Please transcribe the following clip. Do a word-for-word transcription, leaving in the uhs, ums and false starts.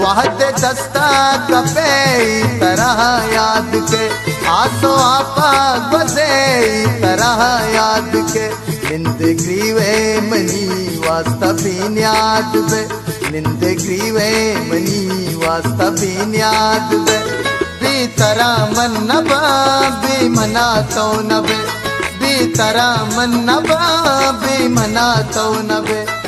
वाहते दस्ता कपे तरह याद के आसो आपा बसे तरह याद के निंद ग्रीवे मनी वास्ता बीन याद बे निंद ग्रीवे मनी वास्ता बीन याद बे बी तरह मन नबा बी मना तो नबे बी तरह मन नबा बी मना तो नबे